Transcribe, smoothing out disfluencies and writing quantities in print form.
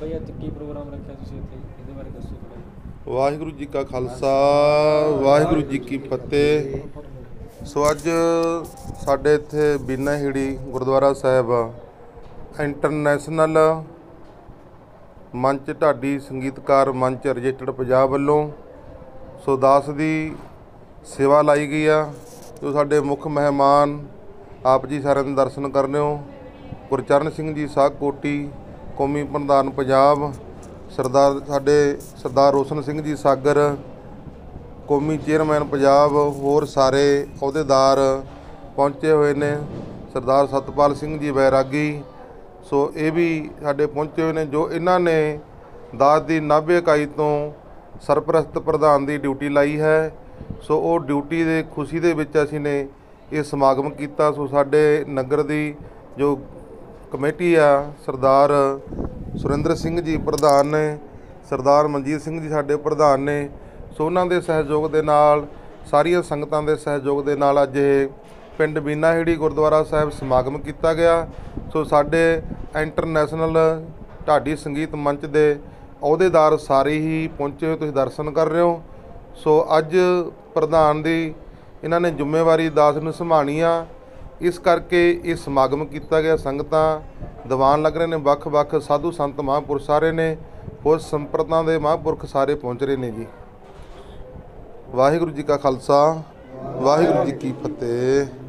भाई ਅੱਜ ਕੀ ਪ੍ਰੋਗਰਾਮ ਰੱਖਿਆ ਤੁਸੀਂ ਇੱਥੇ ਇਹਦੇ ਬਾਰੇ ਦੱਸੋ ਥੋੜਾ ਜਿਹਾ। ਵਾਹਿਗੁਰੂ ਜੀ ਕਾ ਖਾਲਸਾ ਵਾਹਿਗੁਰੂ ਜੀ ਕੀ ਫਤਿਹ। ਸੋ ਅੱਜ ਸਾਡੇ ਇੱਥੇ ਬੀਨਾ ਹੀੜੀ ਗੁਰਦੁਆਰਾ ਸਾਹਿਬ ਇੰਟਰਨੈਸ਼ਨਲ ਮੰਚ ਢਾਡੀ ਸੰਗੀਤਕਾਰ ਮੰਚ ਰਜਿਸਟਰਡ ਪੰਜਾਬ ਵੱਲੋਂ ਸੋ ਦਾਸ ਦੀ ਸੇਵਾ ਲਾਈ ਗਈ ਆ। ਜੋ ਸਾਡੇ ਮੁੱਖ ਮਹਿਮਾਨ ਆਪ ਜੀ ਸਾਰਿਆਂ ਦੇ ਦਰਸ਼ਨ ਕਰਨੇ ਹੋ। ਗੁਰਚਰਨ ਸਿੰਘ ਜੀ ਸਾਗ ਕੋਟੀ ਕੌਮੀ ਪ੍ਰਧਾਨ ਪੰਜਾਬ, ਸਰਦਾਰ ਰੋਸ਼ਨ ਸਿੰਘ ਜੀ ਸਾਗਰ ਕੌਮੀ ਚੇਅਰਮੈਨ ਪੰਜਾਬ, ਹੋਰ ਸਾਰੇ ਅਹੁਦੇਦਾਰ ਪਹੁੰਚੇ ਹੋਏ ਨੇ। ਸਰਦਾਰ ਸਤਪਾਲ ਸਿੰਘ ਜੀ ਬੈਰਾਗੀ ਸੋ ਇਹ ਵੀ ਸਾਡੇ ਪਹੁੰਚੇ ਹੋਏ ਨੇ, ਜੋ ਇਹਨਾਂ ਨੇ ਦਾਸ ਦੀ ਨਾਭੇ ਇਕਾਈ ਤੋਂ ਸਰਪ੍ਰਸਤ ਪ੍ਰਧਾਨ ਦੀ ਡਿਊਟੀ ਲਾਈ ਹੈ। ਸੋ ਉਹ ਡਿਊਟੀ ਦੇ ਖੁਸ਼ੀ ਦੇ ਵਿੱਚ ਅਸੀਂ ਨੇ ਇਹ ਸਮਾਗਮ ਕੀਤਾ। ਸੋ ਸਾਡੇ ਨਗਰ ਦੀ ਜੋ ਕਮੇਟੀ ਆ, ਸਰਦਾਰ ਸੁਰਿੰਦਰ ਸਿੰਘ ਜੀ ਪ੍ਰਧਾਨ ਨੇ, ਸਰਦਾਰ ਮਨਜੀਤ ਸਿੰਘ ਜੀ ਸਾਡੇ ਪ੍ਰਧਾਨ ਨੇ। ਸੋ ਉਹਨਾਂ ਦੇ ਸਹਿਯੋਗ ਦੇ ਨਾਲ, ਸਾਰੀਆਂ ਸੰਗਤਾਂ ਦੇ ਸਹਿਯੋਗ ਦੇ ਨਾਲ ਅੱਜ ਇਹ ਪਿੰਡ ਬੀਨਾ ਹੀੜੀ ਗੁਰਦੁਆਰਾ ਸਾਹਿਬ ਸਮਾਗਮ ਕੀਤਾ ਗਿਆ। ਸੋ ਸਾਡੇ ਇੰਟਰਨੈਸ਼ਨਲ ਢਾਡੀ ਸੰਗੀਤ ਮੰਚ ਦੇ ਅਹੁਦੇਦਾਰ ਸਾਰੇ ਹੀ ਪਹੁੰਚੇ ਹੋਏ, ਤੁਸੀਂ ਦਰਸ਼ਨ ਕਰ ਰਹੇ ਹੋ। ਸੋ ਅੱਜ ਪ੍ਰਧਾਨ ਦੀ ਇਹਨਾਂ ਨੇ ਜ਼ਿੰਮੇਵਾਰੀ ਦਾਸ ਨੂੰ ਸੰਭਾਣੀ ਆ, ਇਸ ਕਰਕੇ ਇਹ ਸਮਾਗਮ ਕੀਤਾ ਗਿਆ। ਸੰਗਤਾਂ ਦੀਵਾਨ ਲੱਗ ਰਹੇ ਨੇ, ਵੱਖ-ਵੱਖ ਸਾਧੂ ਸੰਤ ਮਹਾਂਪੁਰਸ਼ ਸਾਰੇ ਨੇ, ਹੋਰ ਸੰਪਰਦਾਂ ਦੇ ਮਹਾਂਪੁਰਖ ਸਾਰੇ ਪਹੁੰਚ ਰਹੇ ਨੇ ਜੀ। ਵਾਹਿਗੁਰੂ ਜੀ ਕਾ ਖਾਲਸਾ ਵਾਹਿਗੁਰੂ ਜੀ ਕੀ ਫਤਿਹ।